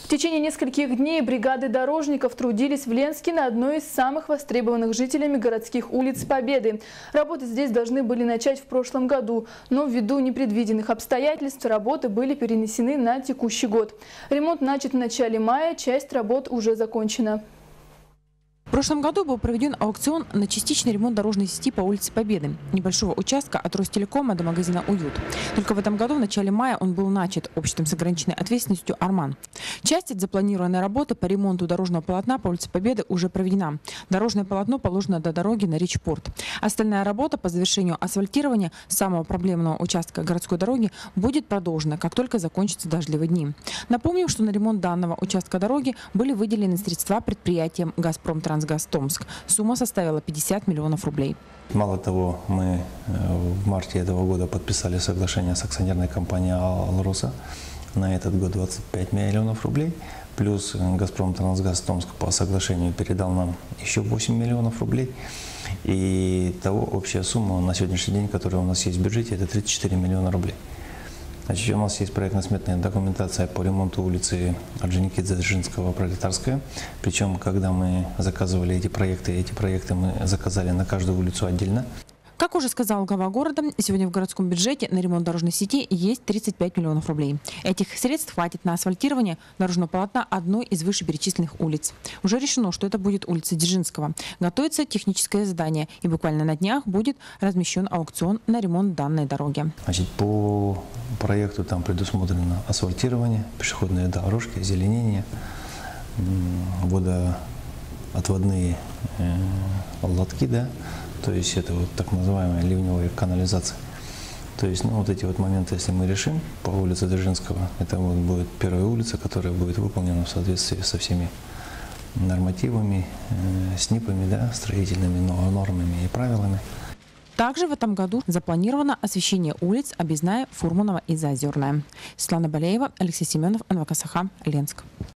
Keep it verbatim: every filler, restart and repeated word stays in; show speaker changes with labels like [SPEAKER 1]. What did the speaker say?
[SPEAKER 1] В течение нескольких дней бригады дорожников трудились в Ленске на одной из самых востребованных жителями городских улиц Победы. Работы здесь должны были начать в прошлом году, но ввиду непредвиденных обстоятельств работы были перенесены на текущий год. Ремонт начат в начале мая, часть работ уже закончена.
[SPEAKER 2] В прошлом году был проведен аукцион на частичный ремонт дорожной сети по улице Победы, небольшого участка от Ростелекома до магазина «Уют». Только в этом году, в начале мая, он был начат обществом с ограниченной ответственностью «Арман». Часть от запланированной работы по ремонту дорожного полотна по улице Победы уже проведена. Дорожное полотно положено до дороги на Речпорт. Остальная работа по завершению асфальтирования самого проблемного участка городской дороги будет продолжена, как только закончатся дождливые дни. Напомним, что на ремонт данного участка дороги были выделены средства предприятием «Газпром Трансгаз Томск». Сумма составила пятьдесят миллионов рублей.
[SPEAKER 3] Мало того, мы в марте этого года подписали соглашение с акционерной компанией «Алроса» на этот год двадцать пять миллионов рублей. Плюс «Газпром Трансгаз Томск» по соглашению передал нам еще восемь миллионов рублей. И того общая сумма на сегодняшний день, которая у нас есть в бюджете, это тридцать четыре миллиона рублей. Значит, у нас есть проектно-сметная документация по ремонту улицы Орджоникидзе-Дзержинского, Пролетарская. Причем, когда мы заказывали эти проекты, эти проекты мы заказали на каждую улицу отдельно.
[SPEAKER 2] Как уже сказал глава города, сегодня в городском бюджете на ремонт дорожной сети есть тридцать пять миллионов рублей. Этих средств хватит на асфальтирование дорожного полотна одной из вышеперечисленных улиц. Уже решено, что это будет улица Дзержинского. Готовится техническое задание, и буквально на днях будет размещен аукцион на ремонт данной дороги.
[SPEAKER 3] Значит, по проекту там предусмотрено асфальтирование, пешеходные дорожки, озеленение, водоотводные э, лотки, да. То есть это вот так называемая ливневая канализация. То есть, ну, вот эти вот моменты, если мы решим по улице Дзержинского, это вот будет первая улица, которая будет выполнена в соответствии со всеми нормативами, э, СНИПами, да, строительными нормами и правилами.
[SPEAKER 2] Также в этом году запланировано освещение улиц Объездная, Фурманова и Заозерная. Светлана Балеева, Алексей Семенов, эн вэ ка Саха, Ленск.